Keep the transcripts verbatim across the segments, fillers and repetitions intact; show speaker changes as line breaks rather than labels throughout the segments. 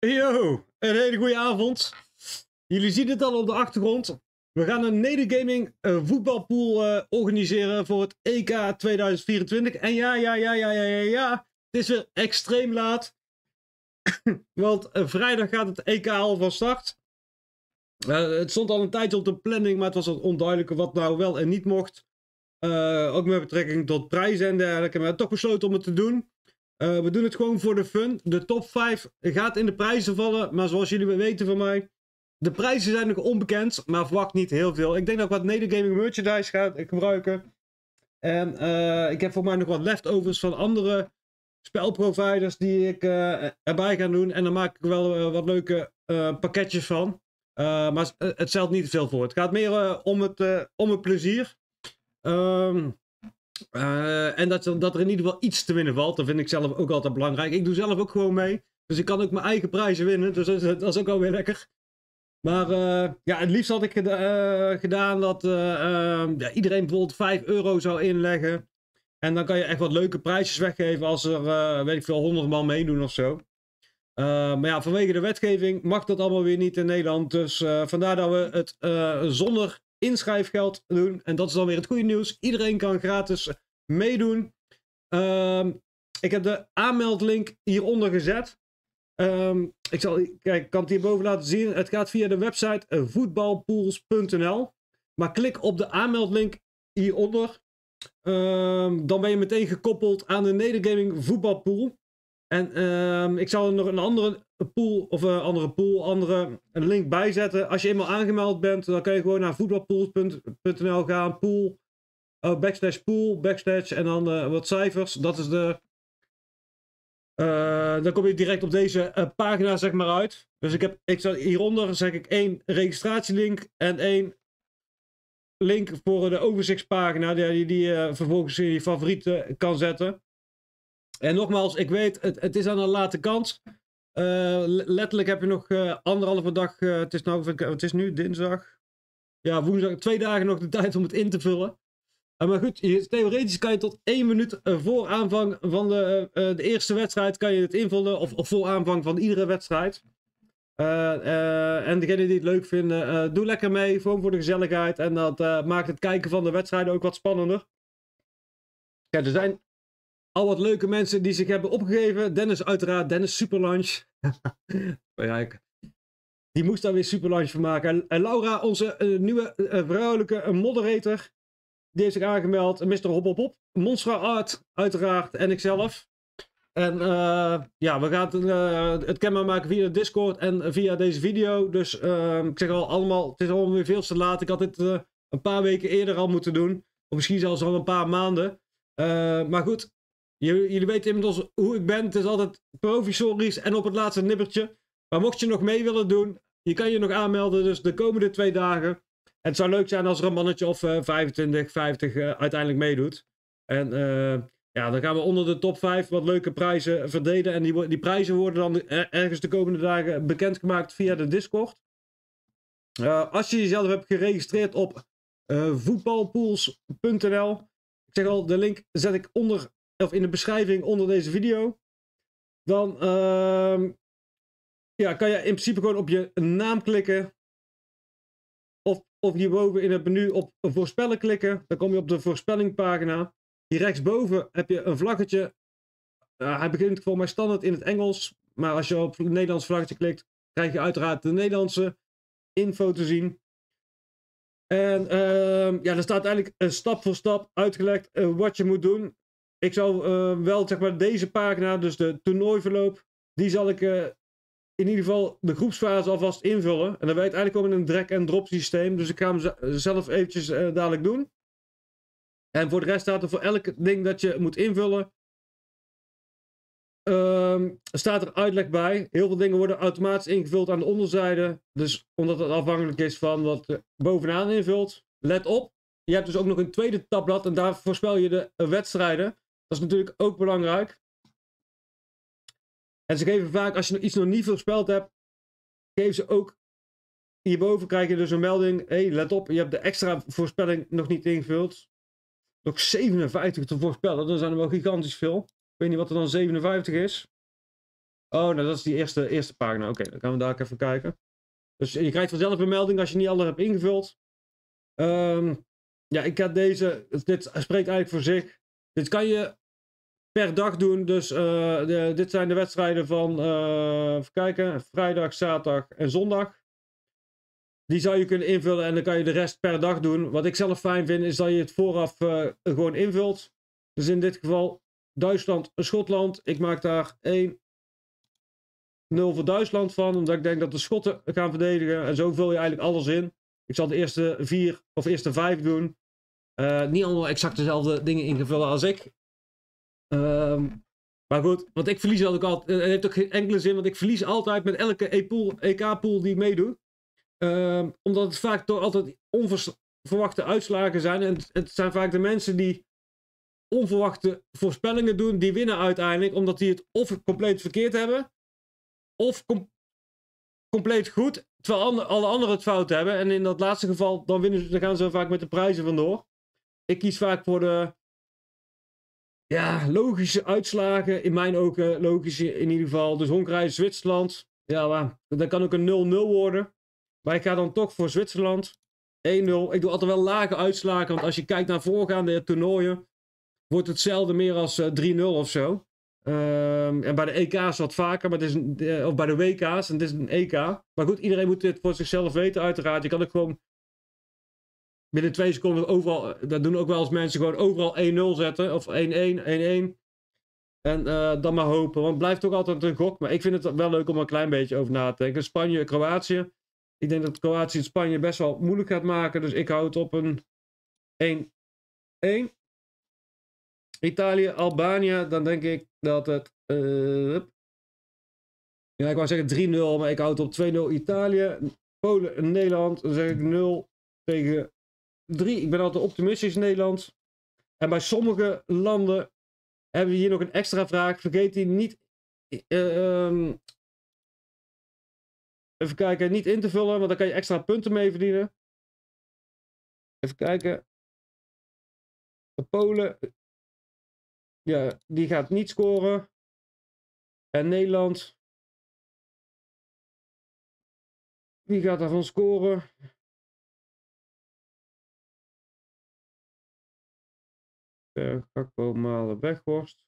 Yo, een hele goede avond. Jullie zien het al op de achtergrond. We gaan een Neder Gaming uh, voetbalpool uh, organiseren voor het E K tweeduizend vierentwintig. En ja, ja, ja, ja, ja, ja, ja. Het is weer extreem laat. Want uh, vrijdag gaat het E K al van start. Uh, het stond al een tijdje op de planning, maar het was wat onduidelijk wat nou wel en niet mocht. Uh, ook met betrekking tot prijzen en dergelijke. Maar we hebben toch besloten om het te doen. Uh, we doen het gewoon voor de fun. De top vijf gaat in de prijzen vallen. Maar zoals jullie weten van mij, de prijzen zijn nog onbekend. Maar verwacht niet heel veel. Ik denk dat ik wat Neder Gaming merchandise ga gebruiken. En uh, ik heb voor mij nog wat leftovers van andere spelproviders die ik uh, erbij ga doen. En dan maak ik wel uh, wat leuke uh, pakketjes van. Uh, maar het stelt niet veel voor. Het gaat meer uh, om, het, uh, om het plezier. Um, Uh, en dat, dat er in ieder geval iets te winnen valt. Dat vind ik zelf ook altijd belangrijk. Ik doe zelf ook gewoon mee. Dus ik kan ook mijn eigen prijzen winnen. Dus dat is, dat is ook alweer lekker. Maar uh, ja, het liefst had ik geda uh, gedaan dat uh, uh, ja, iedereen bijvoorbeeld vijf euro zou inleggen. En dan kan je echt wat leuke prijsjes weggeven als er, uh, weet ik veel, honderd man meedoen of zo. Uh, maar ja, vanwege de wetgeving mag dat allemaal weer niet in Nederland. Dus uh, vandaar dat we het uh, zonder inschrijfgeld doen. En dat is dan weer het goede nieuws. Iedereen kan gratis meedoen. Um, ik heb de aanmeldlink hieronder gezet. Um, ik zal, kijk, ik kan het hierboven laten zien. Het gaat via de website uh, voetbalpools punt n l. Maar klik op de aanmeldlink hieronder. Um, dan ben je meteen gekoppeld aan de Neder Gaming voetbalpool. En um, ik zal er nog een andere pool, of een andere pool, andere een link bijzetten. Als je eenmaal aangemeld bent, dan kan je gewoon naar voetbalpools punt n l gaan. Pool, uh, backslash pool, backslash en dan uh, wat cijfers. Dat is de... Uh, dan kom je direct op deze uh, pagina zeg maar uit. Dus ik heb, ik zal, hieronder zeg ik één registratielink en één link voor de overzichtspagina die je die, uh, vervolgens in je favorieten kan zetten. En nogmaals, ik weet, het, het is aan de late kant. Uh, letterlijk heb je nog uh, anderhalve dag, uh, het, is nou, het is nu dinsdag. Ja, woensdag, twee dagen nog de tijd om het in te vullen. Uh, maar goed, je, theoretisch kan je tot één minuut uh, voor aanvang van de, uh, de eerste wedstrijd kan je het invullen. Of, of voor aanvang van iedere wedstrijd. Uh, uh, en degenen die het leuk vinden, uh, doe lekker mee. Gewoon voor de gezelligheid. En dat uh, maakt het kijken van de wedstrijden ook wat spannender. Ja, er zijn al wat leuke mensen die zich hebben opgegeven. Dennis uiteraard, Dennis Superlunch. Die moest daar weer Superlunch van maken. En Laura, onze uh, nieuwe uh, vrouwelijke uh, moderator. Die heeft zich aangemeld. mister Hop Hop Hop. Monster Art uiteraard. En ikzelf. En uh, ja, we gaan uh, het kenbaar maken via de Discord en via deze video. Dus uh, ik zeg al allemaal, het is allemaal weer veel te laat. Ik had dit uh, een paar weken eerder al moeten doen. Of misschien zelfs al een paar maanden. Uh, maar goed. Jullie weten inmiddels hoe ik ben. Het is altijd provisorisch en op het laatste nippertje. Maar mocht je nog mee willen doen, je kan je nog aanmelden. Dus de komende twee dagen. En het zou leuk zijn als er een mannetje of uh, vijfentwintig, vijftig uh, uiteindelijk meedoet. En uh, ja, dan gaan we onder de top vijf wat leuke prijzen verdelen. En die, die prijzen worden dan ergens de komende dagen bekendgemaakt via de Discord. Uh, als je jezelf hebt geregistreerd op uh, voetbalpools punt n l. Ik zeg al, de link zet ik onder... of in de beschrijving onder deze video. Dan uh, ja, kan je in principe gewoon op je naam klikken. Of, of hierboven in het menu op voorspellen klikken. Dan kom je op de voorspellingpagina. Hier rechtsboven heb je een vlaggetje. Uh, hij begint voor mij standaard in het Engels. Maar als je op het Nederlands vlaggetje klikt, krijg je uiteraard de Nederlandse info te zien. En uh, ja, er staat eigenlijk uh, stap voor stap uitgelegd uh, wat je moet doen. Ik zal uh, wel, zeg maar, deze pagina, dus de toernooiverloop, die zal ik uh, in ieder geval de groepsfase alvast invullen. En dan werkt eigenlijk ook in een drag-and-drop systeem. Dus ik ga hem zelf eventjes uh, dadelijk doen. En voor de rest staat er voor elk ding dat je moet invullen, uh, staat er uitleg bij. Heel veel dingen worden automatisch ingevuld aan de onderzijde. Dus omdat het afhankelijk is van wat je bovenaan invult. Let op, je hebt dus ook nog een tweede tabblad en daar voorspel je de uh, wedstrijden. Dat is natuurlijk ook belangrijk. En ze geven vaak, als je iets nog niet voorspeld hebt, geven ze ook, hierboven krijg je dus een melding. Hé, hey, let op, je hebt de extra voorspelling nog niet ingevuld. Nog zevenenvijftig te voorspellen, dat zijn er wel gigantisch veel. Ik weet niet wat er dan zevenenvijftig is. Oh, nou dat is die eerste, eerste pagina. Oké, okay, dan gaan we daar ook even kijken. Dus je krijgt vanzelf een melding als je niet alle hebt ingevuld. Um, ja, ik had deze. Dit spreekt eigenlijk voor zich. Dit kan je per dag doen. Dus uh, de, dit zijn de wedstrijden van, uh, even kijken, vrijdag, zaterdag en zondag. Die zou je kunnen invullen en dan kan je de rest per dag doen. Wat ik zelf fijn vind is dat je het vooraf uh, gewoon invult. Dus in dit geval Duitsland, Schotland. Ik maak daar één nul voor Duitsland van. Omdat ik denk dat de Schotten gaan verdedigen. En zo vul je eigenlijk alles in. Ik zal de eerste vier of eerste vijf doen. Uh, niet allemaal exact dezelfde dingen ingevullen als ik. Um, maar goed, want ik verlies ook altijd. Het heeft ook geen enkele zin, want ik verlies altijd met elke E K-pool die ik meedoe. Um, omdat het vaak toch altijd onverwachte uitslagen zijn. En het zijn vaak de mensen die onverwachte voorspellingen doen, die winnen uiteindelijk. Omdat die het of compleet verkeerd hebben, of com compleet goed, terwijl andre, alle anderen het fout hebben. En in dat laatste geval, dan, winnen ze, dan gaan ze vaak met de prijzen vandoor. Ik kies vaak voor de ja, logische uitslagen. In mijn ogen logische in ieder geval. Dus Hongarije, Zwitserland. Ja, maar dat kan ook een nul nul worden. Maar ik ga dan toch voor Zwitserland. één nul. Ik doe altijd wel lage uitslagen. Want als je kijkt naar voorgaande toernooien, wordt het zelden meer als uh, drie nul of zo. Um, en bij de E K's wat vaker. Maar het is een, uh, of bij de W K's. En het is een E K. Maar goed, iedereen moet dit voor zichzelf weten uiteraard. Je kan ook gewoon binnen twee seconden overal. Dat doen ook wel eens mensen gewoon overal één nul zetten. Of één één, één één. En uh, dan maar hopen. Want het blijft toch altijd een gok. Maar ik vind het wel leuk om er een klein beetje over na te denken. Spanje, Kroatië. Ik denk dat Kroatië en Spanje best wel moeilijk gaat maken. Dus ik hou het op een één één. Italië, Albanië. Dan denk ik dat het... Uh, ja, ik wou zeggen drie nul. Maar ik hou het op twee nul Italië. Polen en Nederland. Dan zeg ik nul tegen drie. Ik ben altijd optimistisch in Nederland. En bij sommige landen hebben we hier nog een extra vraag. Vergeet die niet... Uh, um, Even kijken, niet in te vullen, want dan kan je extra punten mee verdienen. Even kijken. De Polen. Ja, die gaat niet scoren. En Nederland. Wie gaat daarvan scoren? Gakpo, Malen, Weghorst.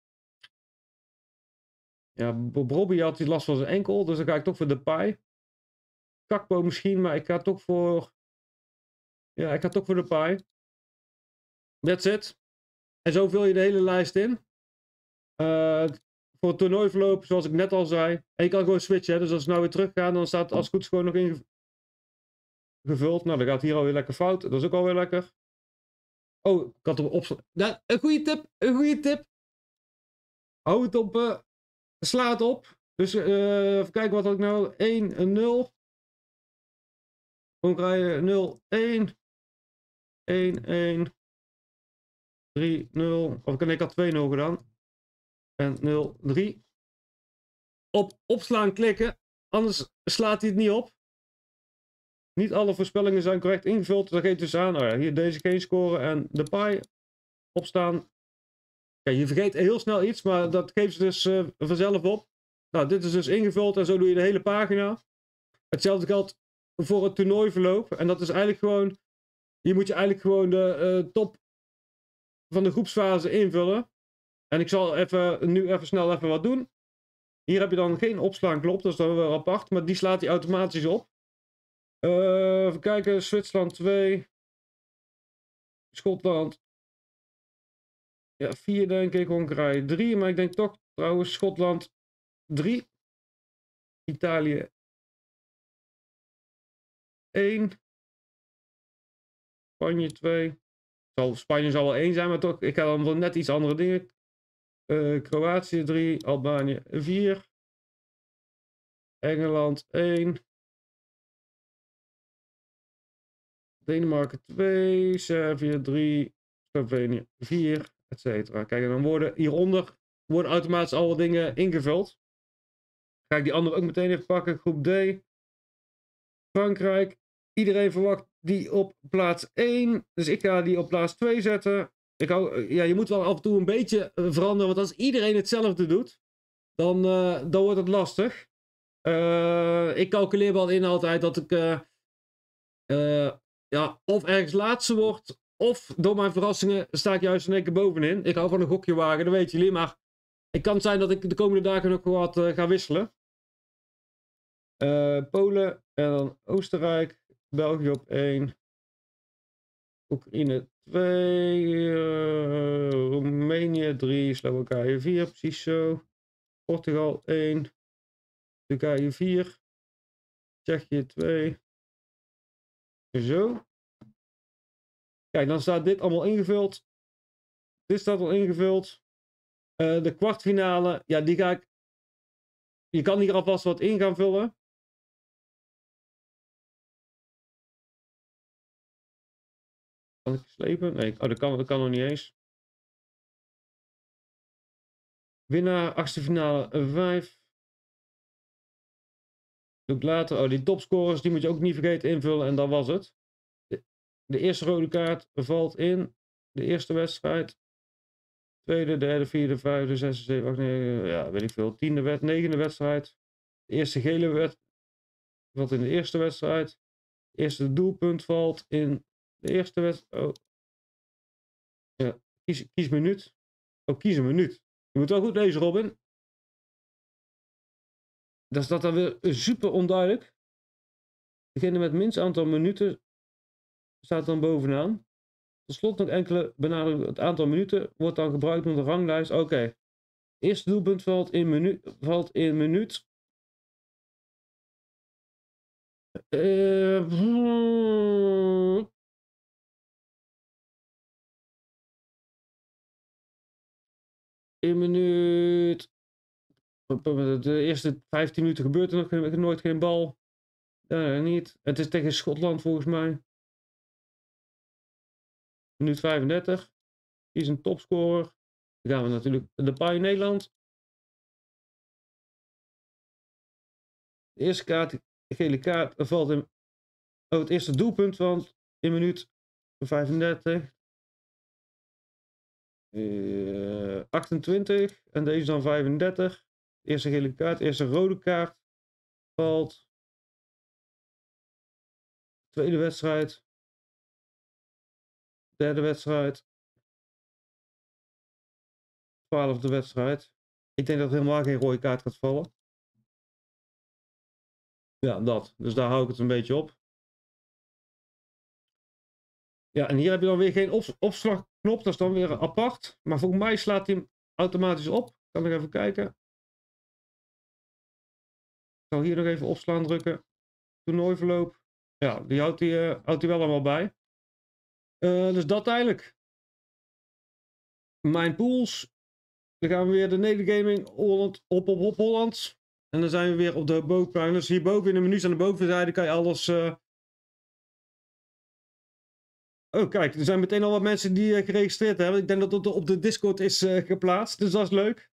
Ja, Bobby had die last van zijn enkel, dus dan ga ik toch voor Depay. Gakpo misschien, maar ik ga toch voor... Ja, ik ga toch voor Depay. That's it. En zo vul je de hele lijst in. Uh, voor het toernooiverloop, zoals ik net al zei. En je kan gewoon switchen, hè? Dus als we nou weer teruggaan, dan staat het als het goed is gewoon nog ingevuld. Nou, dan gaat het hier alweer lekker fout. Dat is ook alweer lekker. Oh, ik had hem op... Nou, een goede tip, een goede tip. Hou het op... Uh... Sla het op. Dus uh, even kijken wat had ik nou. één nul. Hongarije nul één. één één. drie nul. Of ik had twee nul gedaan. En nul drie. Op opslaan klikken. Anders slaat hij het niet op. Niet alle voorspellingen zijn correct ingevuld. Dat geeft dus aan. Oh ja, hier deze geen scoren. En de paai. Opstaan. Ja, je vergeet heel snel iets, maar dat geeft ze dus uh, vanzelf op. Nou, dit is dus ingevuld en zo doe je de hele pagina. Hetzelfde geldt voor het toernooiverloop. En dat is eigenlijk gewoon... Hier moet je eigenlijk gewoon de uh, top van de groepsfase invullen. En ik zal even, nu even snel even wat doen. Hier heb je dan geen opslaanknop, dat is dan wel apart. Maar die slaat hij automatisch op. Uh, even kijken, Zwitserland twee. Schotland... Ja, vier denk ik, Hongarije drie, maar ik denk toch trouwens Schotland drie. Italië één. Spanje twee. Zal, Spanje zal wel één zijn, maar toch, ik ga dan voor net iets andere dingen. Uh, Kroatië drie, Albanië vier. Engeland één. Denemarken twee, Servië drie, Slovenië vier. Etcetera. Kijk, en dan worden hieronder worden automatisch alle dingen ingevuld. Ga ik die andere ook meteen even pakken. Groep D. Frankrijk. Iedereen verwacht die op plaats één. Dus ik ga die op plaats twee zetten. Ik hou, ja, je moet wel af en toe een beetje veranderen. Want als iedereen hetzelfde doet. dan, uh, dan wordt het lastig. Uh, ik calculeer wel in altijd dat ik uh, uh, ja, of ergens laatste word, of door mijn verrassingen sta ik juist in één keer bovenin. Ik hou van een gokje wagen, dat weten jullie. Maar het kan zijn dat ik de komende dagen nog wat uh, ga wisselen. Uh, Polen en dan Oostenrijk, België op één, Oekraïne twee, uh, Roemenië drie, Slowakije vier, precies zo. Portugal één, Turkije vier, Tsjechië twee. Zo. Kijk, dan staat dit allemaal ingevuld. Dit staat al ingevuld. Uh, de kwartfinale, ja, die ga ik. Je kan hier alvast wat in gaan vullen. Kan ik slepen? Nee, oh, dat, kan, dat kan nog niet eens. Winnaar, achtste finale vijf. Doe ik later. Oh, die topscorers, die moet je ook niet vergeten invullen. En dat was het. De, de eerste rode kaart valt in. De eerste wedstrijd. Tweede, derde, vierde, vijfde, zesde, zevende, achtste, negende, ja, weet ik veel. Tiende, wed, negende wedstrijd. De eerste gele wedstrijd valt in de eerste wedstrijd. Het eerste doelpunt valt in de eerste wedstrijd. Oh. Ja, kies, kies minuut. Oh, kies een minuut. Je moet wel goed lezen, Robin. Dat staat dan weer super onduidelijk. Degene met minst aantal minuten staat dan bovenaan. Tot slot nog enkele benadrukken. Het aantal minuten wordt dan gebruikt om de ranglijst. Oké. Okay. Eerste doelpunt valt in minuut. Valt in minuut. Uh, hmm. In minuut. De eerste vijftien minuten gebeurt er nog nooit geen bal. Uh, niet. Het is tegen Schotland volgens mij. Minuut vijfendertig. Die is een topscorer. Dan gaan we natuurlijk de paai Nederland. De eerste kaart, de gele kaart, valt in. Oh, het eerste doelpunt valt in minuut vijfendertig. Uh, achtentwintig. En deze dan vijfendertig. De eerste gele kaart, de eerste rode kaart valt. Tweede wedstrijd. Derde wedstrijd. Twaalfde wedstrijd. Ik denk dat er helemaal geen rode kaart gaat vallen. Ja, dat. Dus daar hou ik het een beetje op. Ja, en hier heb je dan weer geen op opslagknop. Dat is dan weer apart. Maar volgens mij slaat hij hem automatisch op. Kan ik even kijken. Ik zal hier nog even opslaan drukken. Toernooiverloop. Ja, die houdt hij, uh, houdt hij wel allemaal bij. Uh, dus dat eigenlijk. Mijn pools. Dan gaan we weer de Nedergaming Holland op op op Holland. En dan zijn we weer op de bovenplein. Dus hierboven in de menus aan de bovenzijde kan je alles... Uh... Oh kijk, er zijn meteen al wat mensen die uh, geregistreerd hebben. Ik denk dat het op de Discord is uh, geplaatst. Dus dat is leuk.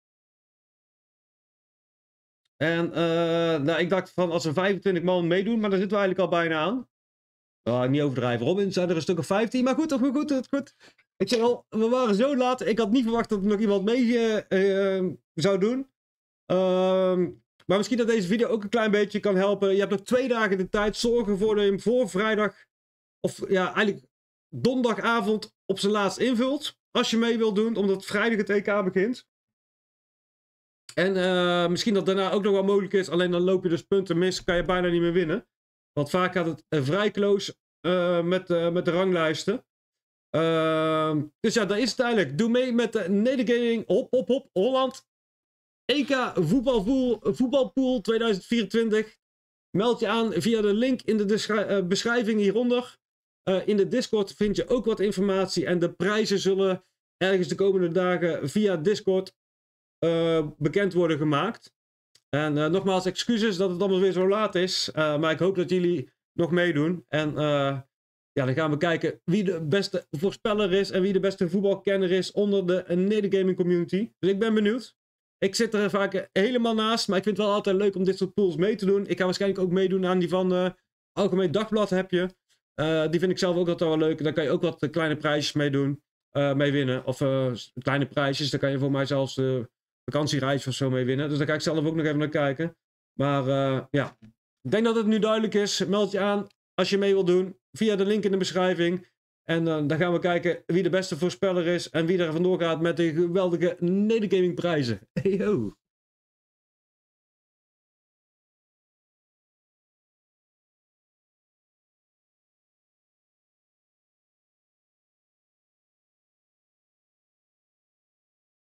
En uh, nou, ik dacht van als er vijfentwintig man meedoen, maar daar zitten we eigenlijk al bijna aan. Oh, niet overdrijven, Robin. Zijn er een stuk of vijftien. Maar goed, goed, goed, goed. Ik zeg al, we waren zo laat. Ik had niet verwacht dat er nog iemand mee uh, uh, zou doen. Uh, maar misschien dat deze video ook een klein beetje kan helpen. Je hebt nog twee dagen de tijd. Zorg ervoor dat je hem voor vrijdag, of ja, eigenlijk donderdagavond op zijn laatst invult. Als je mee wilt doen, omdat vrijdag het E K begint. En uh, misschien dat daarna ook nog wel mogelijk is. Alleen dan loop je dus punten mis. Kan je bijna niet meer winnen. Want vaak gaat het uh, vrij close uh, met, uh, met de ranglijsten. Uh, dus ja, dat is het eigenlijk. Doe mee met de Nedergaming Hop Hop Hop Holland E K voetbalpool, voetbalpool tweeduizend vierentwintig. Meld je aan via de link in de uh, beschrijving hieronder. Uh, in de Discord vind je ook wat informatie. En de prijzen zullen ergens de komende dagen via Discord uh, bekend worden gemaakt. En uh, nogmaals excuses dat het allemaal weer zo laat is. Uh, maar ik hoop dat jullie nog meedoen. En uh, ja, dan gaan we kijken wie de beste voorspeller is. En wie de beste voetbalkenner is onder de Nedergaming community. Dus ik ben benieuwd. Ik zit er vaak helemaal naast. Maar ik vind het wel altijd leuk om dit soort pools mee te doen. Ik ga waarschijnlijk ook meedoen aan die van uh, Algemeen Dagblad heb je. Uh, die vind ik zelf ook altijd wel leuk. Daar kan je ook wat kleine prijsjes mee doen. Uh, mee winnen. Of uh, kleine prijsjes. Daar kan je voor mij zelfs... Uh, vakantiereis of zo mee winnen. Dus daar ga ik zelf ook nog even naar kijken. Maar uh, ja, ik denk dat het nu duidelijk is. Meld je aan als je mee wilt doen. Via de link in de beschrijving. En uh, dan gaan we kijken wie de beste voorspeller is. En wie er vandoor gaat met de geweldige Nedergaming prijzen. Hey ho!